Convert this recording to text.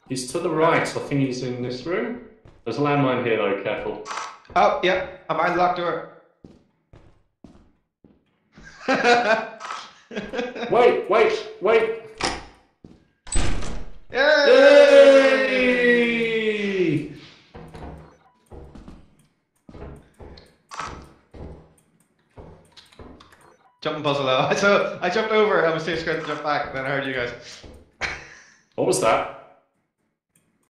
He's to the right. I think he's in this room. There's a landmine here, though. Careful. Oh, yeah, I'm behind the locked door. Wait, wait, wait. Yay! Yay! Jumping puzzle though. So I jumped over, I was too scared to jump back, then I heard you guys. What was that?